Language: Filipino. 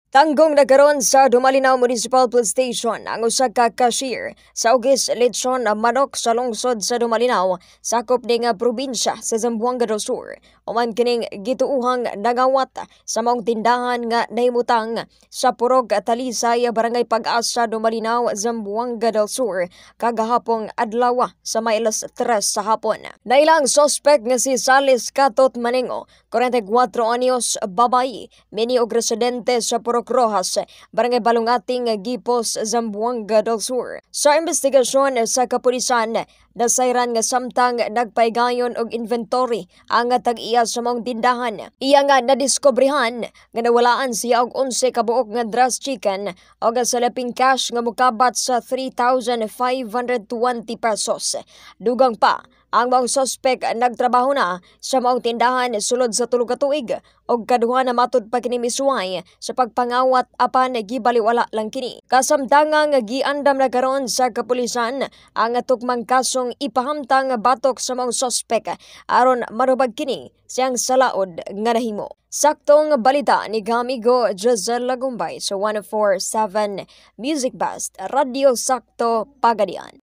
Tanggong nagkaroon sa Dumalinaw Municipal Police Station ang usa ka cashier sa Ugis Lechon Manok sa lungsod sa Dumalinaw, sakop ning probinsya sa Zamboanga del Sur. Human kining gituuhang nangawat sa maong tindahan nga nahimutang sa Purog Talisay, Barangay Pag-asa, Dumalinaw, Zamboanga del Sur kagahapong adlaw sa may alas 3 sa hapon. Nailang suspect nga si Salis Katot Maningo, 44 anyos, babayi, mini og residente sa Purog Rojas, Barangay Balungating, Gipos, Zamboanga del Sur. Sa investigasyon sa kapulisan, nasayran nga samtang nagpaigayon og inventory ang tag-iya sa maong tindahan. Iya nga nadiskobrehan nga nawalaan siya og 11 kabuok nga dras chicken o salaping cash nga mukabat sa 3,520 pesos. Dugang pa, ang maong suspect nagtrabaho na sa maong tindahan sulod sa 3 ka tuig og kaduha na matud pa kini misuway sa pagpangawat apan gibaliwala lang kini. Kasamtangang giandam na karon sa kapulisan ang tukmang kasong ipahamtang batok sa maong suspect aron marubag kini siyang salaod nga nahimo. Saktong balita ni Gamigo Giselle Lagumbay sa 104.7 Music Best Radio Sakto Pagadian.